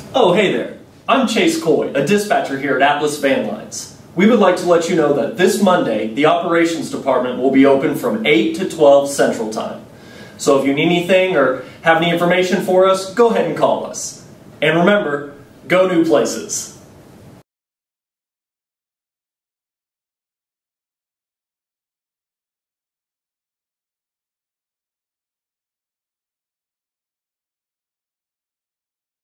Oh, hey there. I'm Chase Coy, a dispatcher here at Atlas Van Lines. We would like to let you know that this Monday, the operations department will be open from 8 to 12 Central Time. So if you need anything or have any information for us, go ahead and call us. And remember, go new places.